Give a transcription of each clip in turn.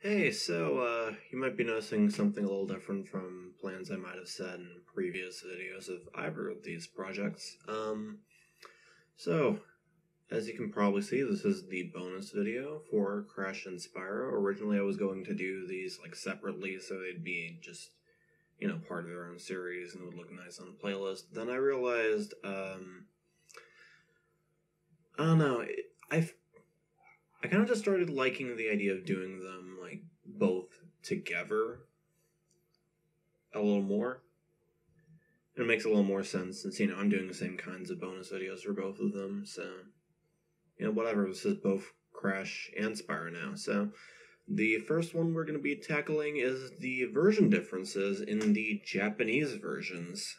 Hey, you might be noticing something a little different from plans I might have said in previous videos of either of these projects. So, as you can probably see, this is the bonus video for Crash and Spyro. Originally, I was going to do these separately, so they'd be just, part of their own series and would look nice on the playlist. Then I realized, I don't know, I kind of just started liking the idea of doing them both together a little more. It makes a little more sense since I'm doing the same kinds of bonus videos for both of them. So whatever. This is both Crash and Spyro now. So the first one we're going to be tackling is the version differences in the Japanese versions.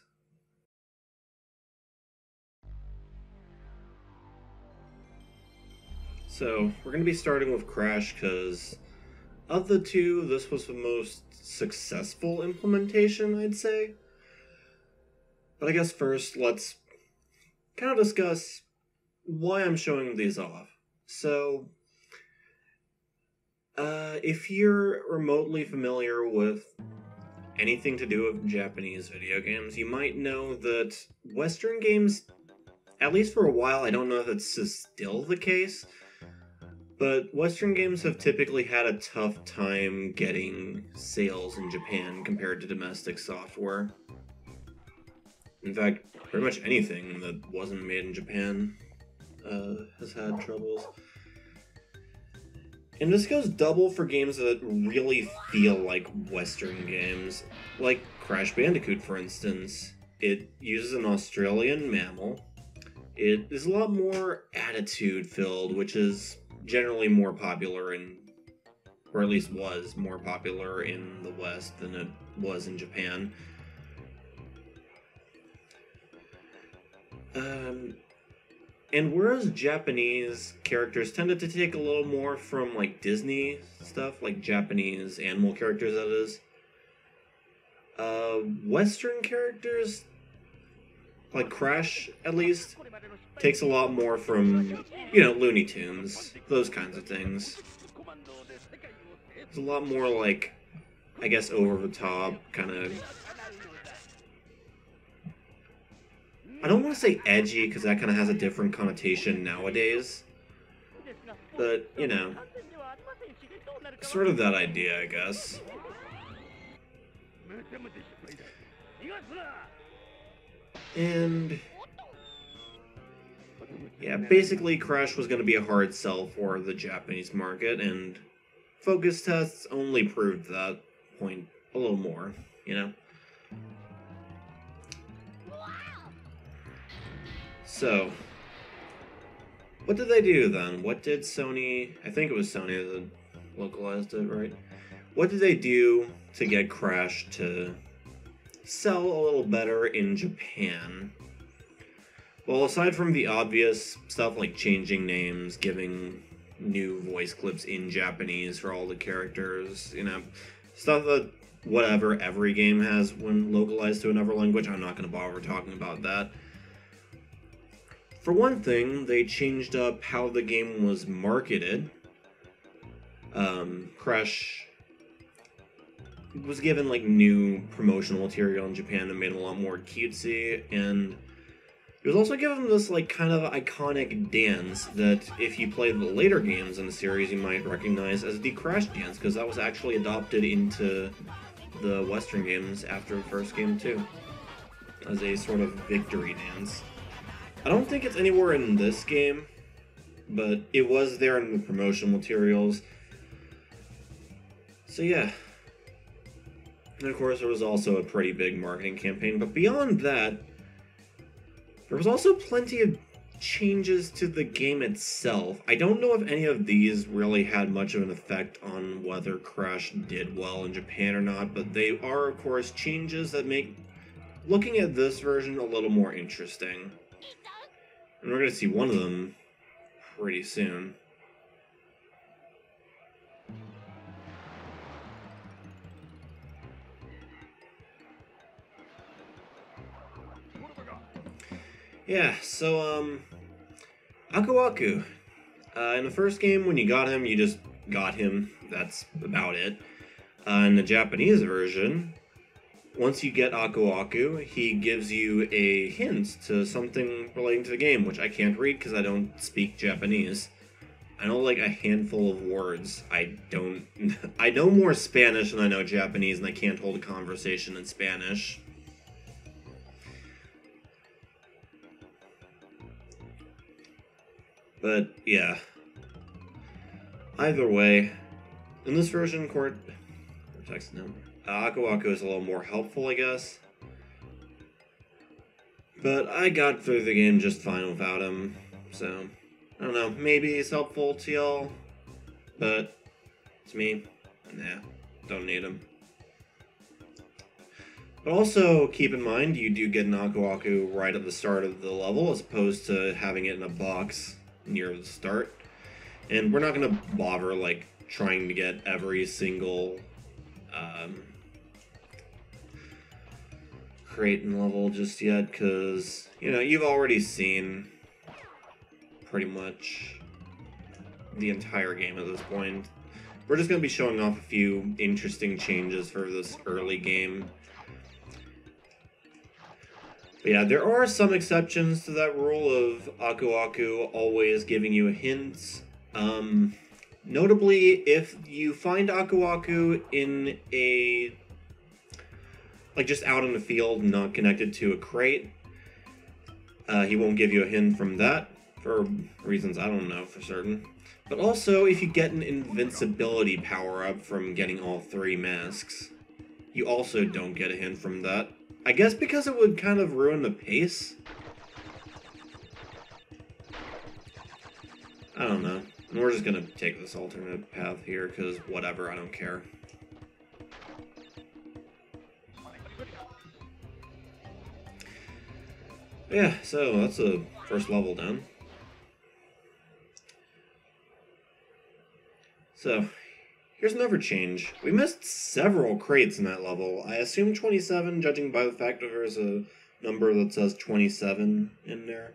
So we're going to be starting with Crash because of the two, this was the most successful implementation, I'd say. But I guess first, let's kind of discuss why I'm showing these off. So, if you're remotely familiar with anything to do with Japanese video games, you might know that Western games, at least for a while, I don't know if it's still the case, but Western games have typically had a tough time getting sales in Japan compared to domestic software. In fact, pretty much anything that wasn't made in Japan has had troubles. And this goes double for games that really feel like Western games, like Crash Bandicoot, for instance. It uses an Australian mammal. It is a lot more attitude-filled, which is generally more popular or at least was more popular in the West than it was in Japan. And whereas Japanese characters tended to take a little more from Disney stuff, like Japanese animal characters, that is, Western characters, like Crash at least, takes a lot more from, Looney Tunes, those kinds of things. It's a lot more I guess, over the top, kind of. I don't want to say edgy, because that kind of has a different connotation nowadays. But, sort of that idea, I guess. And yeah, basically Crash was going to be a hard sell for the Japanese market, and focus tests only proved that point a little more, So, what did they do then? What did Sony... I think it was Sony that localized it, right? What did they do to get Crash to sell a little better in Japan? Well, aside from the obvious stuff like changing names, giving new voice clips in Japanese for all the characters, stuff that whatever every game has when localized to another language, I'm not going to bother talking about that. For one thing, they changed up how the game was marketed. Crash was given new promotional material in Japan that made him a lot more cutesy, and it was also given this kind of iconic dance that if you played the later games in the series you might recognize as the Crash dance, because that was actually adopted into the Western games after the first game too, as a sort of victory dance. I don't think it's anywhere in this game, but it was there in the promotional materials. So yeah. And of course there was also a pretty big marketing campaign, but beyond that, there was also plenty of changes to the game itself. I don't know if any of these really had much of an effect on whether Crash did well in Japan or not, but they are, of course, changes that make looking at this version a little more interesting. And we're going to see one of them pretty soon. Yeah, so, Aku Aku. In the first game, when you got him, you just got him. that's about it. In the Japanese version, once you get Aku Aku, he gives you a hint to something relating to the game, which I can't read because I don't speak Japanese. I know like a handful of words. I don't. I know more Spanish than I know Japanese, and I can't hold a conversation in Spanish. But yeah. Either way, in this version, Cortex no. Aku Aku is a little more helpful, I guess. But I got through the game just fine without him, so I don't know, maybe he's helpful to y'all, but to me, nah, don't need him. But also, keep in mind, you do get an Aku Aku right at the start of the level, as opposed to having it in a box near the start. And we're not going to bother, like, trying to get every single Kraton level just yet, because, you know, you've already seen pretty much the entire game at this point. We're just going to be showing off a few interesting changes for this early game. But yeah, there are some exceptions to that rule of Aku Aku always giving you a hint. Notably, if you find Aku Aku in a... like just out in the field, not connected to a crate, he won't give you a hint from that, for reasons I don't know for certain. But also, if you get an invincibility power-up from getting all 3 masks, you also don't get a hint from that. I guess because it would kind of ruin the pace? I don't know. And we're just gonna take this alternate path here, because whatever, I don't care. Yeah, so that's the first level done. So, here's another change. We missed several crates in that level. I assume 27, judging by the fact that there's a number that says 27 in there.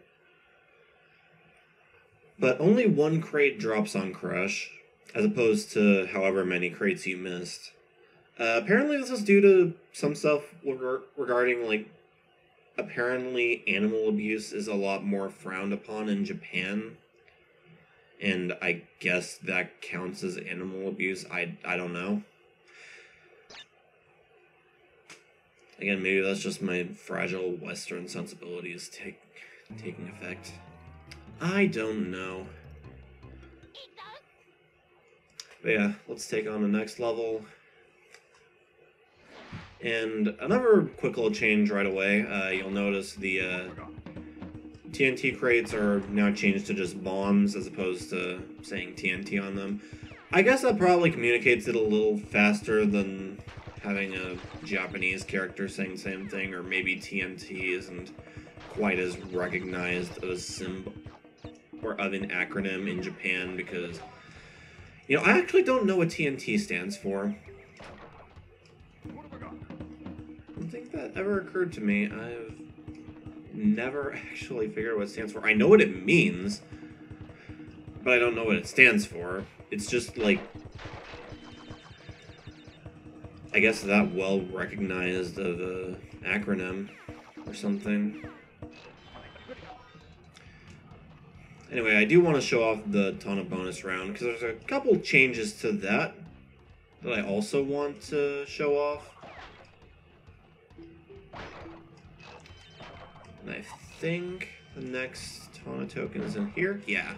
But only 1 crate drops on Crush, as opposed to however many crates you missed. Apparently this is due to some stuff regarding, like, apparently animal abuse is a lot more frowned upon in Japan. And I guess that counts as animal abuse. I don't know. Again, maybe that's just my fragile Western sensibilities taking effect. I don't know. But yeah, let's take on the next level. And another quick little change right away. You'll notice the TNT crates are now changed to just bombs as opposed to saying TNT on them. I guess that probably communicates it a little faster than having a Japanese character saying the same thing, or maybe TNT isn't quite as recognized of a symbol or of an acronym in Japan, because, you know, I actually don't know what TNT stands for. I don't think that ever occurred to me. I've never actually figured out what it stands for. I know what it means, but I don't know what it stands for. It's just like, I guess that well recognized of a acronym or something. Anyway, I do want to show off the Tana bonus round, because there's a couple changes to that I also want to show off. And I think the next Tana token is in here. Yeah.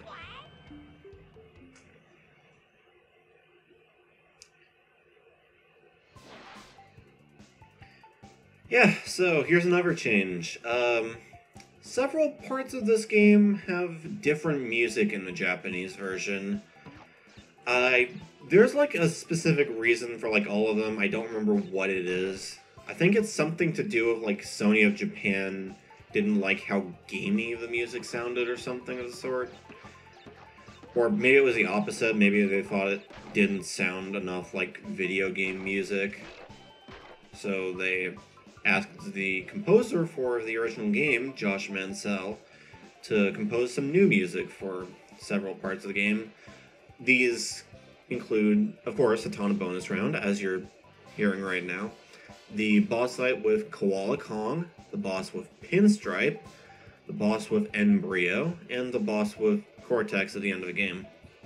Yeah, so here's another change. Several parts of this game have different music in the Japanese version. There's like a specific reason for like all of them. I don't remember what it is. I think it's something to do with like Sony of Japan didn't like how gamey the music sounded or something of the sort. Or maybe it was the opposite. Maybe they thought it didn't sound enough like video game music. So they asked the composer for the original game, Josh Mansell, to compose some new music for several parts of the game. These, include, of course, a Tana bonus round, as you're hearing right now, the boss fight with Koala Kong, the boss with Pinstripe, the boss with Embryo, and the boss with Cortex at the end of the game.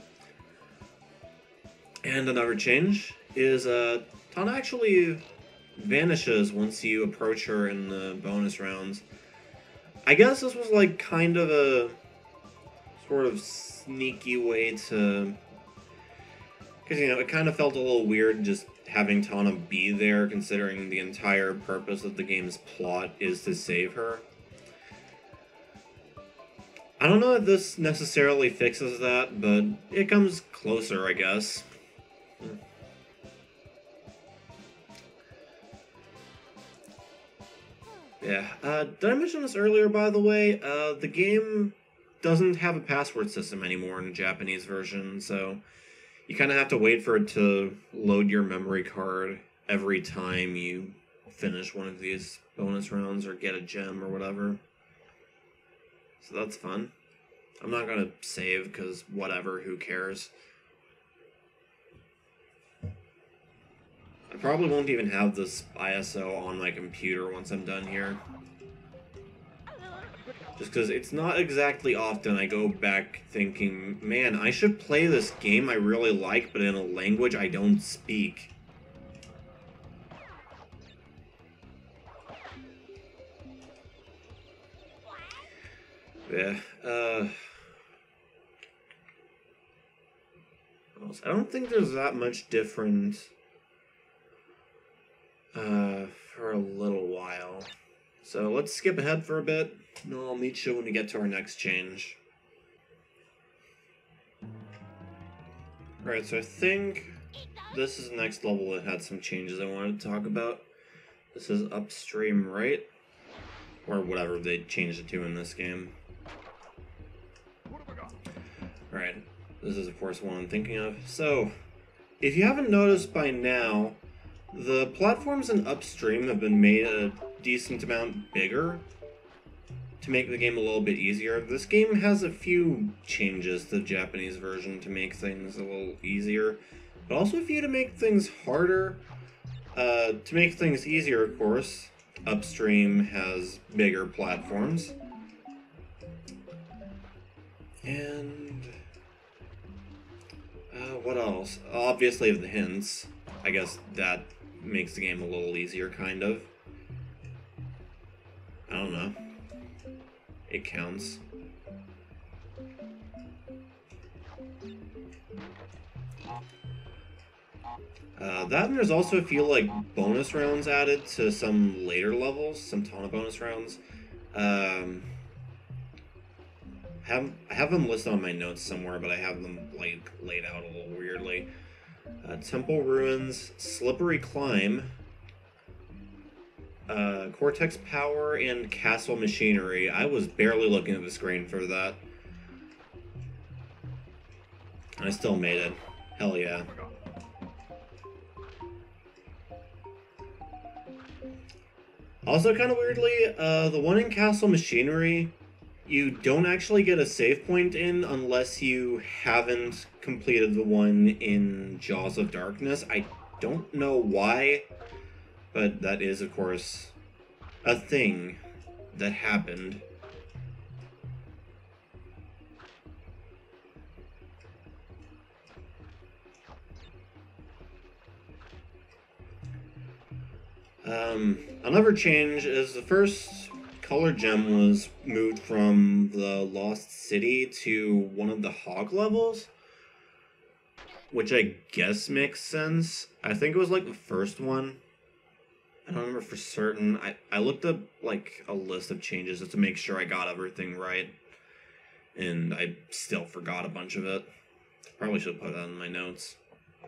And another change is Tana actually vanishes once you approach her in the bonus rounds. I guess this was like kind of a sort of sneaky way to... Because, you know, it kind of felt a little weird just having Tana be there, considering the entire purpose of the game's plot is to save her. I don't know if this necessarily fixes that, but it comes closer, I guess. Yeah, did I mention this earlier, by the way? The game doesn't have a password system anymore in the Japanese version, so you kind of have to wait for it to load your memory card every time you finish one of these bonus rounds or get a gem or whatever. So that's fun. I'm not going to save because whatever, who cares? I probably won't even have this ISO on my computer once I'm done here. Just because it's not exactly often I go back thinking, man, I should play this game I really like, but in a language I don't speak. Yeah, I don't think there's that much different for a little while. So let's skip ahead for a bit, and I'll meet you when we get to our next change. Alright, so I think this is the next level that had some changes I wanted to talk about. This is Upstream Right, or whatever they changed it to in this game. Alright, this is of course one I'm thinking of. So, if you haven't noticed by now, the platforms in Upstream have been made a decent amount bigger to make the game a little bit easier. This game has a few changes to the Japanese version to make things a little easier, but also a few to make things harder. To make things easier, of course, Upstream has bigger platforms. And what else? Obviously, the hints. I guess that makes the game a little easier, kind of. I don't know. It counts. That and there's also a few like bonus rounds added to some later levels, some Tana bonus rounds. I have them listed on my notes somewhere, but I have them like laid out a little weirdly. Temple Ruins, Slippery Climb, Cortex Power, and Castle Machinery. I was barely looking at the screen for that. I still made it. Hell yeah. Also, kind of weirdly, the one in Castle Machinery, you don't actually get a save point in unless you haven't completed the one in Jaws of Darkness. I don't know why, but that is, of course, a thing that happened. Another change is the first color gem was moved from the Lost City to one of the Hog levels, which I guess makes sense. I think it was like the first one. I don't remember for certain. I looked up like a list of changes just to make sure I got everything right, and I still forgot a bunch of it. Probably should have put that in my notes.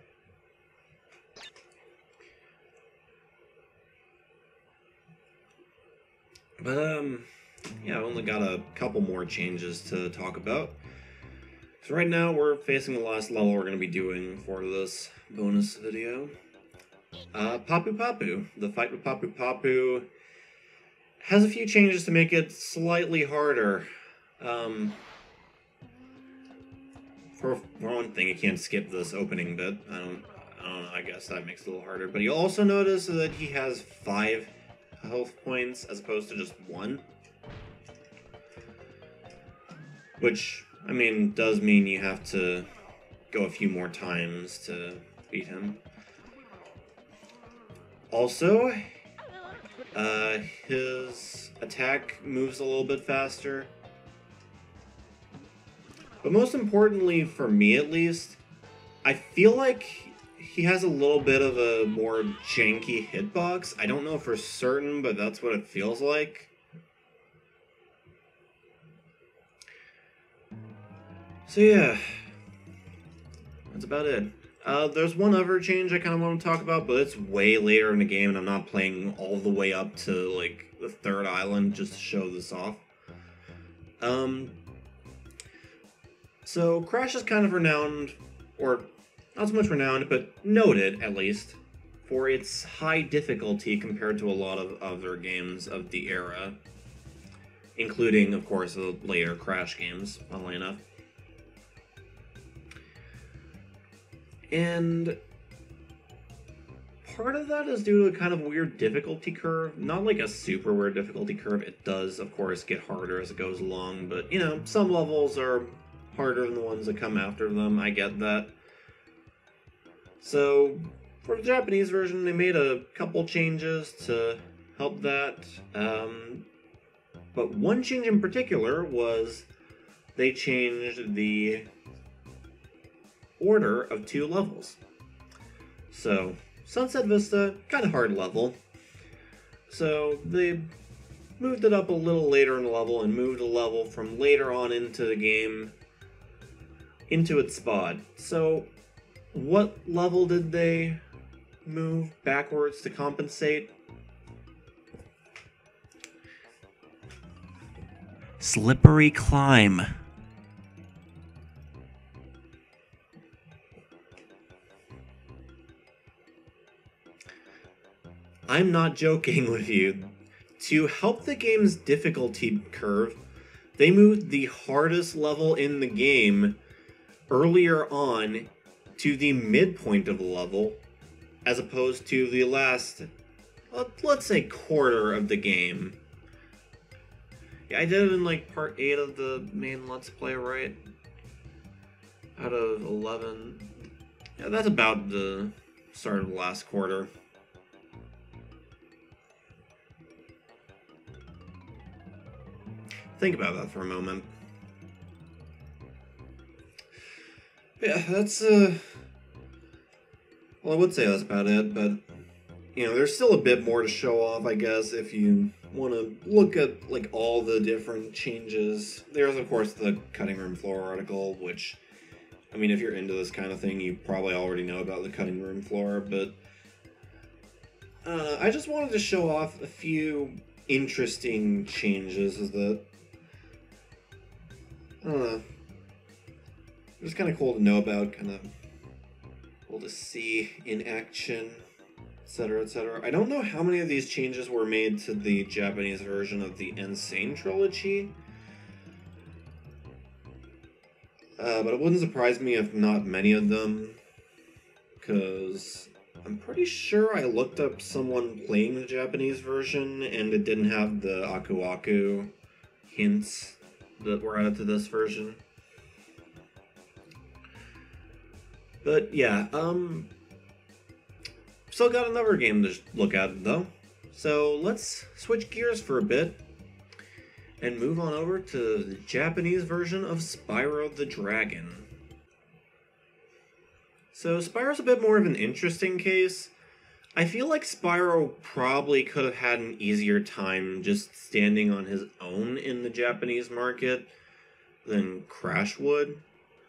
But, yeah, I've only got a couple more changes to talk about. So right now, we're facing the last level we're going to be doing for this bonus video. Papu Papu. The fight with Papu Papu has a few changes to make it slightly harder. for one thing, you can't skip this opening bit. I don't know, I guess that makes it a little harder. But you'll also notice that he has 5 health points as opposed to just 1. Which, I mean, does mean you have to go a few more times to beat him. Also, his attack moves a little bit faster. But most importantly, for me at least, I feel like he has a little bit of a more janky hitbox. I don't know for certain, but that's what it feels like. So yeah, that's about it. There's one other change I kind of want to talk about, but it's way later in the game, and I'm not playing all the way up to, like, the 3rd island just to show this off. So Crash is kind of renowned, or not so much renowned, but noted, at least, for its high difficulty compared to a lot of other games of the era, including, of course, the later Crash games, funnily enough. And part of that is due to a kind of weird difficulty curve. Not like a super weird difficulty curve. It does, of course, get harder as it goes along. But, you know, some levels are harder than the ones that come after them. I get that. So, for the Japanese version, they made a couple changes to help that. But one change in particular was they changed the order of 2 levels. So, Sunset Vista, kind of hard level. So, they moved it up a little later in the level and moved a level from later on into the game into its spot. So, what level did they move backwards to compensate? Slippery Climb. I'm not joking with you. To help the game's difficulty curve, they moved the hardest level in the game earlier on to the midpoint of the level, as opposed to the last, let's say, quarter of the game. Yeah, I did it in, like, part 8 of the main Let's Play, right? Out of 11. Yeah, that's about the start of the last quarter. Think about that for a moment. Yeah, that's, well, I would say that's about it, but, you know, there's still a bit more to show off, I guess, if you want to look at, like, all the different changes. There's, of course, the cutting room floor article, which, I mean, if you're into this kind of thing, you probably already know about the cutting room floor, but I just wanted to show off a few interesting changes that, I don't know, it's kind of cool to know about, kind of cool to see in action, etc., etc. I don't know how many of these changes were made to the Japanese version of the N. Sane Trilogy, but it wouldn't surprise me if not many of them, because I'm pretty sure I looked up someone playing the Japanese version, and it didn't have the Aku Aku hints that were added to this version. But yeah, still got another game to look at though. So let's switch gears for a bit and move on over to the Japanese version of Spyro the Dragon. So Spyro's a bit more of an interesting case. I feel like Spyro probably could have had an easier time just standing on his own in the Japanese market than Crash would.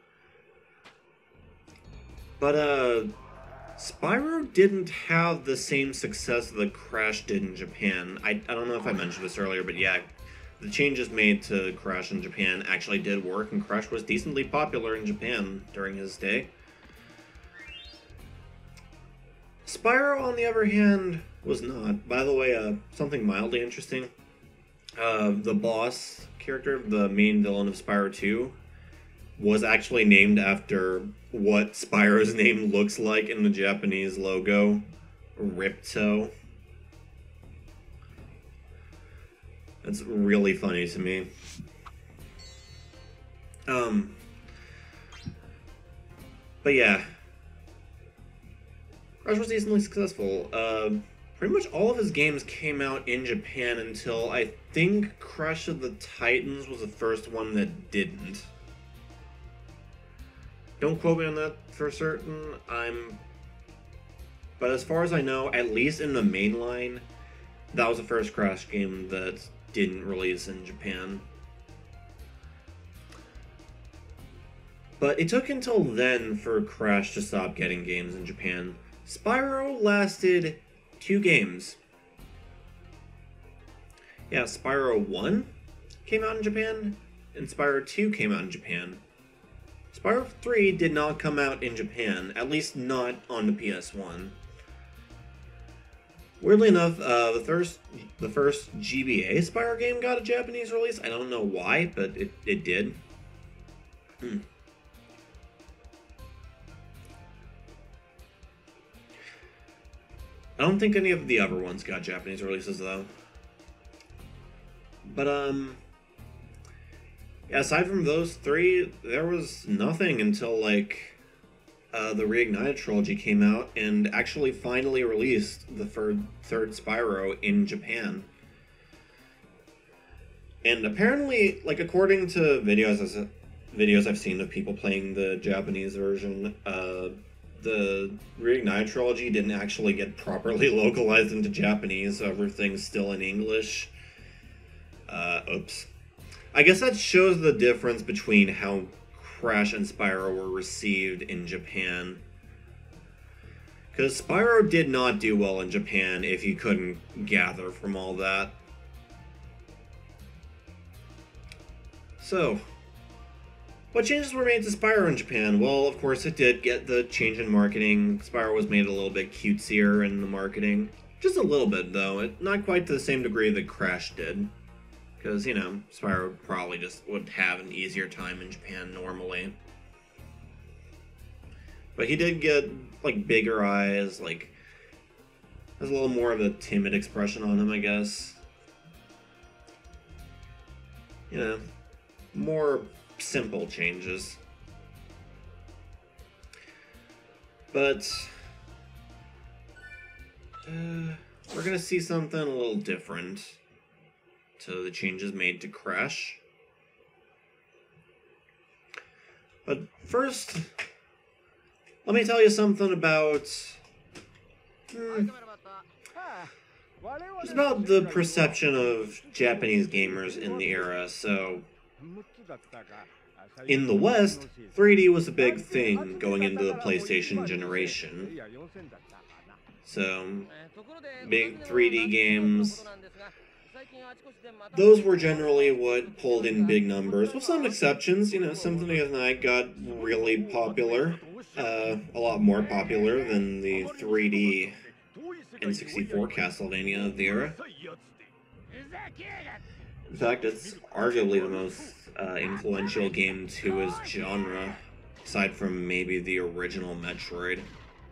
But, Spyro didn't have the same success that Crash did in Japan. I don't know if I mentioned this earlier, but yeah, the changes made to Crash in Japan actually did work, and Crash was decently popular in Japan during his day. Spyro, on the other hand, was not. By the way, something mildly interesting. The boss character, the main villain of Spyro 2, was actually named after what Spyro's name looks like in the Japanese logo, Ripto. That's really funny to me. But yeah, Crash was decently successful. Pretty much all of his games came out in Japan until I think Crash of the Titans was the first one that didn't. Don't quote me on that for certain. But as far as I know, at least in the mainline, that was the first Crash game that didn't release in Japan. But it took until then for Crash to stop getting games in Japan. Spyro lasted 2 games. Yeah, Spyro 1 came out in Japan, and Spyro 2 came out in Japan. Spyro 3 did not come out in Japan, at least not on the PS1. Weirdly enough, the first GBA Spyro game got a Japanese release. I don't know why, but it did. I don't think any of the other ones got Japanese releases, though. But, yeah, aside from those 3, there was nothing until, like, the Reignited trilogy came out and actually finally released the third Spyro in Japan. And apparently, like, according to videos I've seen of people playing the Japanese version, the Reignited trilogy didn't actually get properly localized into Japanese, so everything's still in English. Oops. I guess that shows the difference between how Crash and Spyro were received in Japan. Because Spyro did not do well in Japan, if you couldn't gather from all that. So, what changes were made to Spyro in Japan? Well, of course it did get the change in marketing. Spyro was made a little bit cutesier in the marketing. Just a little bit, though. Not quite to the same degree that Crash did. Because, you know, Spyro probably just would have an easier time in Japan normally. But he did get, like, bigger eyes, like, there's a little more of a timid expression on him, I guess. You know, more simple changes. But we're gonna see something a little different to the changes made to Crash. But first, let me tell you something about just about the perception of Japanese gamers in the era. So in the West, 3D was a big thing going into the PlayStation generation. So, big 3D games, those were generally what pulled in big numbers, with some exceptions. You know, Symphony of the Night got really popular, a lot more popular than the 3D N64 Castlevania of the era. In fact, it's arguably the most influential game to his genre, aside from maybe the original Metroid.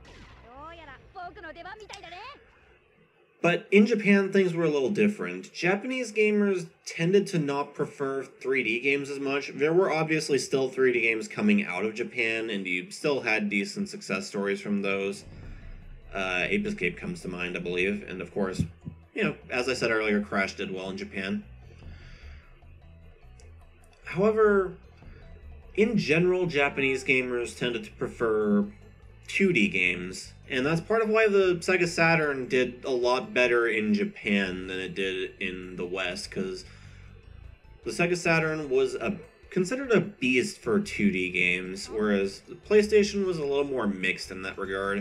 But in Japan, things were a little different. Japanese gamers tended to not prefer 3D games as much. There were obviously still 3D games coming out of Japan, and you still had decent success stories from those. Ape Escape comes to mind, I believe. And of course, you know, as I said earlier, Crash did well in Japan. However, in general, Japanese gamers tended to prefer 2D games, and that's part of why the Sega Saturn did a lot better in Japan than it did in the West, because the Sega Saturn was considered a beast for 2D games, whereas the PlayStation was a little more mixed in that regard.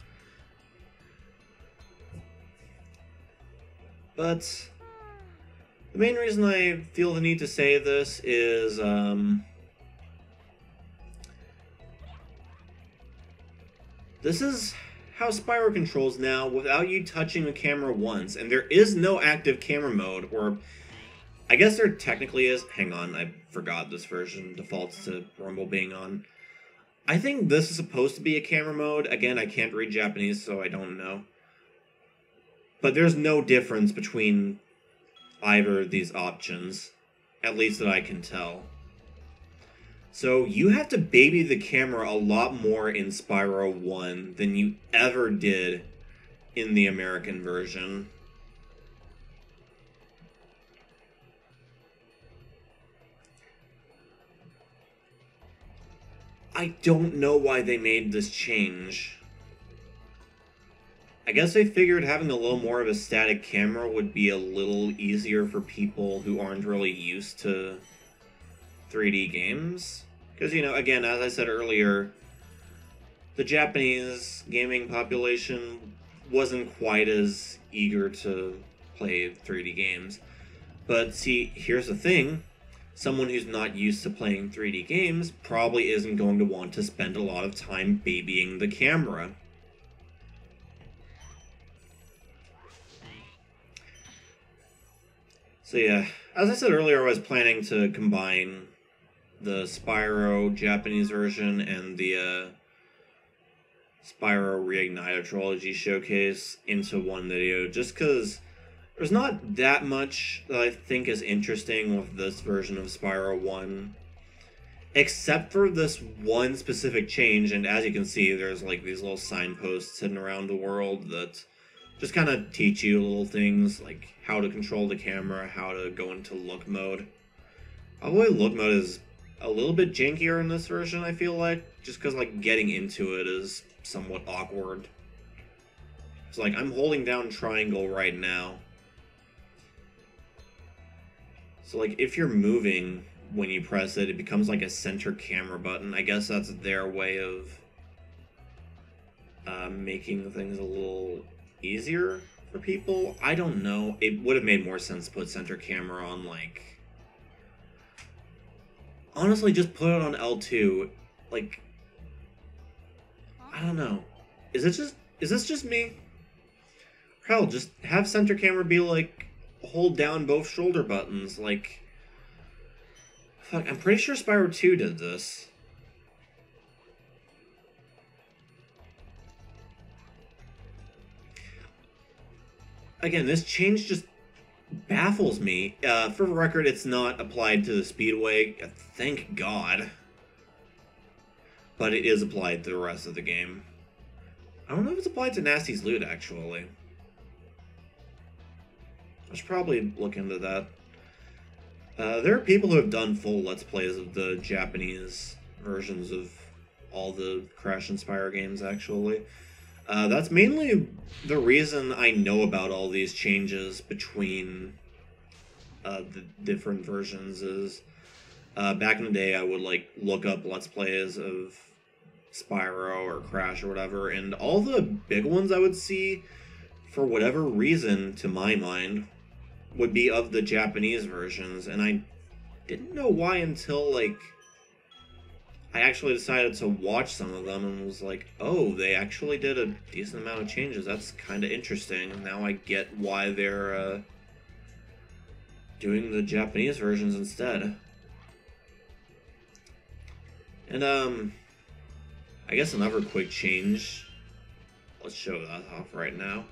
But the main reason I feel the need to say this is, this is how Spyro controls now without you touching the camera once, and there is no active camera mode, or I guess there technically is. Hang on, I forgot this version defaults to Rumble being on. I think this is supposed to be a camera mode. Again, I can't read Japanese, so I don't know. But there's no difference between either of these options, at least that I can tell. So you have to baby the camera a lot more in Spyro 1 than you ever did in the American version. I don't know why they made this change. I guess they figured having a little more of a static camera would be a little easier for people who aren't really used to 3D games. Because, you know, again, as I said earlier, the Japanese gaming population wasn't quite as eager to play 3D games. But see, here's the thing. Someone who's not used to playing 3D games probably isn't going to want to spend a lot of time babying the camera. So yeah, as I said earlier, I was planning to combine the Spyro Japanese version and the Spyro Reignited Trilogy Showcase into one video, just because there's not that much that I think is interesting with this version of Spyro 1. Except for this one specific change, and as you can see, there's like these little signposts hidden around the world that just kind of teach you little things, like how to control the camera, how to go into look mode. Although look mode is a little bit jankier in this version, I feel like, just because like getting into it is somewhat awkward. It's like, I'm holding down triangle right now. So like, if you're moving when you press it, it becomes like a center camera button. I guess that's their way of making things a little easier for people. I don't know. It would have made more sense to put center camera on, like... Honestly, just put it on L2. Like... I don't know. Is this just me? Hell, just have center camera be like, hold down both shoulder buttons, like... Fuck, I'm pretty sure Spyro 2 did this. Again, this change just baffles me. For the record, it's not applied to the Speedway, thank God. But it is applied to the rest of the game. I don't know if it's applied to Nasty's Loot, actually. I should probably look into that. There are people who have done full Let's Plays of the Japanese versions of all the Crash and Spyro games, actually. That's mainly the reason I know about all these changes between the different versions is back in the day I would like look up Let's Plays of Spyro or Crash or whatever, and all the big ones I would see, for whatever reason, to my mind, would be of the Japanese versions, and I didn't know why until, like, I actually decided to watch some of them and was like, oh, they actually did a decent amount of changes. That's kind of interesting. Now I get why they're doing the Japanese versions instead. And, I guess another quick change. Let's show that off right now.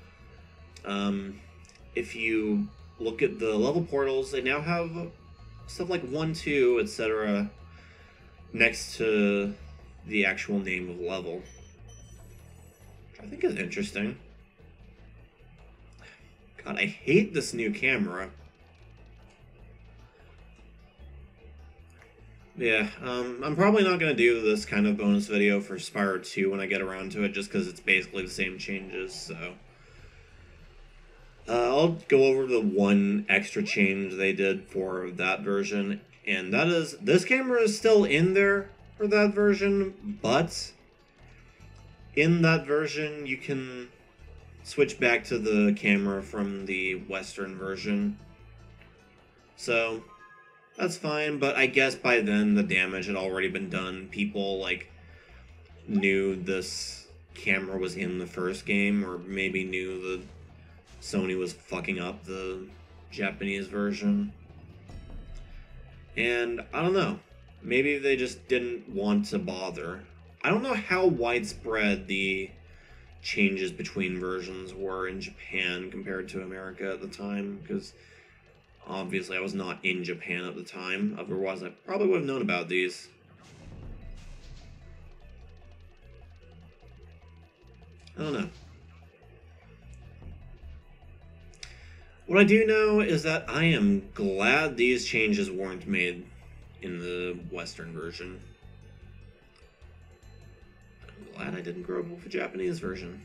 If you look at the level portals, they now have stuff like 1, 2, etc. next to the actual name of level. Which I think is interesting. God, I hate this new camera. Yeah, I'm probably not going to do this kind of bonus video for Spyro 2 when I get around to it, just because it's basically the same changes, so... I'll go over the one extra change they did for that version, and that is, this camera is still in there for that version, but in that version you can switch back to the camera from the Western version. So, that's fine, but I guess by then the damage had already been done. People, like, knew this camera was in the first game, or maybe knew that Sony was fucking up the Japanese version. And I don't know. Maybe they just didn't want to bother. I don't know how widespread the changes between versions were in Japan compared to America at the time, because obviously I was not in Japan at the time. Otherwise, I probably would have known about these. I don't know. What I do know is that I am glad these changes weren't made in the Western version. I'm glad I didn't grow up with a Japanese version.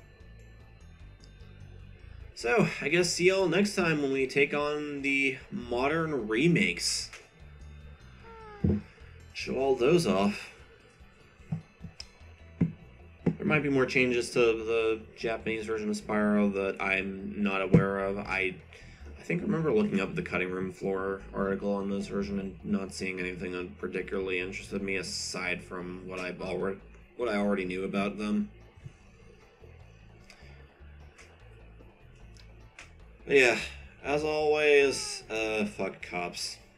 So, I guess see y'all next time when we take on the modern remakes. Show all those off. There might be more changes to the Japanese version of Spyro that I'm not aware of. I think I remember looking up the cutting room floor article on this version and not seeing anything that particularly interested me aside from what I already knew about them. But yeah, as always, fuck cops.